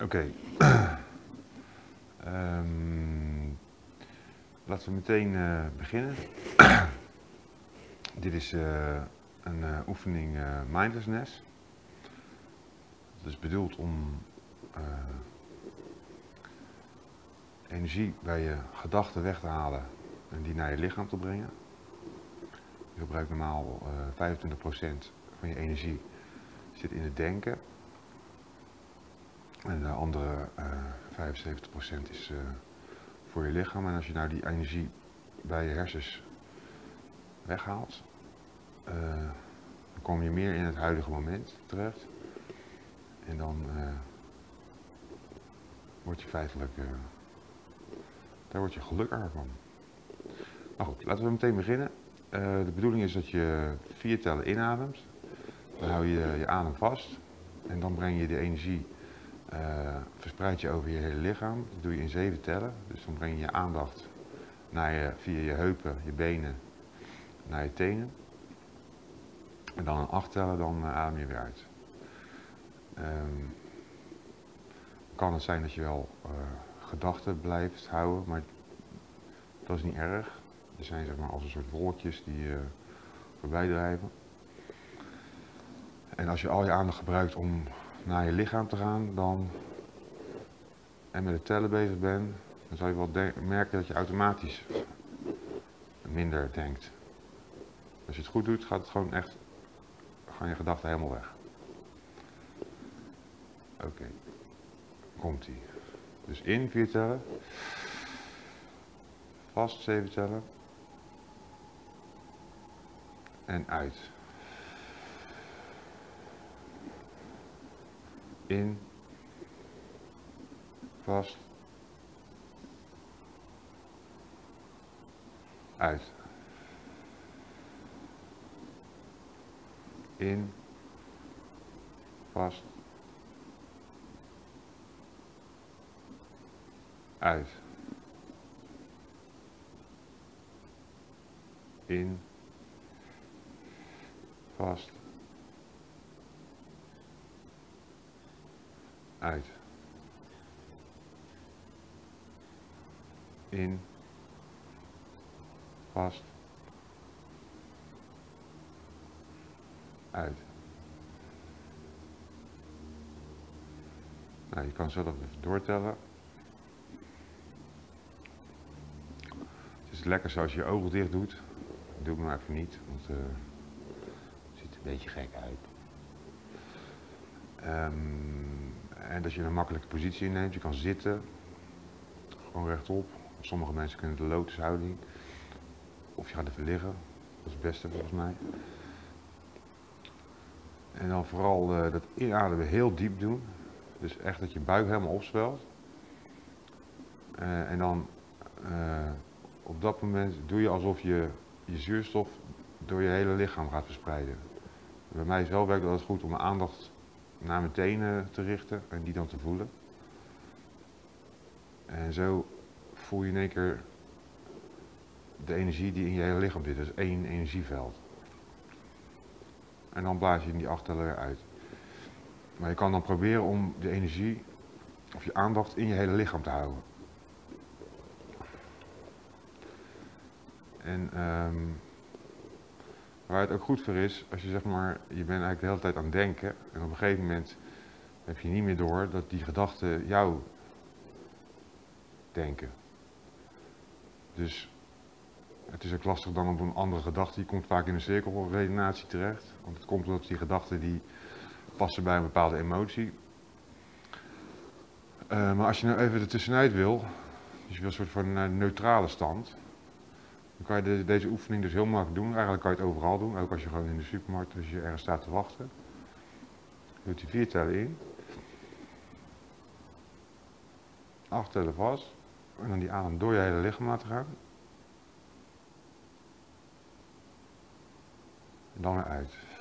Oké. Laten we meteen beginnen. Dit is een oefening mindlessness. Dat is bedoeld om energie bij je gedachten weg te halen en die naar je lichaam te brengen. Je gebruikt normaal 25% van je energie zit in het denken. En de andere 75% is voor je lichaam. En als je nou die energie bij je hersens weghaalt, dan kom je meer in het huidige moment terecht. En dan word je feitelijk, daar word je gelukkiger van. Nou goed, laten we meteen beginnen. De bedoeling is dat je 4 tellen inademt. Dan hou je je adem vast. En dan breng je de energie, verspreid je over je hele lichaam. Dat doe je in 7 tellen. Dus dan breng je je aandacht naar via je heupen, je benen, naar je tenen. En dan in 8 tellen, dan adem je weer uit. Kan het zijn dat je wel gedachten blijft houden, maar dat is niet erg. Er zijn zeg maar als een soort wolkjes die voorbij drijven. En als je al je aandacht gebruikt om naar je lichaam te gaan en met het tellen bezig bent, dan zal je wel merken dat je automatisch minder denkt. Als je het goed doet, gaat het gewoon echt, gaan je gedachten helemaal weg. Oké, komt-ie. Dus in 4 tellen, vast 7 tellen en uit. In, vast, uit. In, vast, uit. In, vast, uit. In, vast, uit. Nou, je kan zelf even doortellen. Het is lekker zoals je je ogen dicht doet. Doe het maar even niet, want het ziet er een beetje gek uit. En dat je een makkelijke positie inneemt. Je kan zitten, gewoon rechtop. Sommige mensen kunnen de lotushouding. Of je gaat even liggen, dat is het beste volgens mij. En dan vooral dat inademen heel diep doen. Dus echt dat je buik helemaal opzwelt. En dan op dat moment doe je alsof je je zuurstof door je hele lichaam gaat verspreiden. Bij mij zelf werkt het goed om mijn aandacht naar mijn tenen te richten en die dan te voelen. En zo voel je in één keer de energie die in je hele lichaam zit. Dat is 1 energieveld. En dan blaas je in die 8 tellen weer uit. Maar je kan dan proberen om de energie of je aandacht in je hele lichaam te houden. En waar het ook goed voor is, als je zeg maar, je bent eigenlijk de hele tijd aan het denken en op een gegeven moment heb je niet meer door dat die gedachten jou denken. Dus het is ook lastig dan op een andere gedachte, je komt vaak in een cirkelredenatie terecht, want het komt omdat die gedachten die passen bij een bepaalde emotie. Maar als je nou even ertussenuit wil, dus je wil een soort van neutrale stand, dan kan je deze oefening dus heel makkelijk doen. Eigenlijk kan je het overal doen, ook als je gewoon in de supermarkt, als je ergens staat te wachten. Je doet die 4 tellen in. 8 tellen vast. En dan die adem door je hele lichaam laten gaan. En dan weer uit.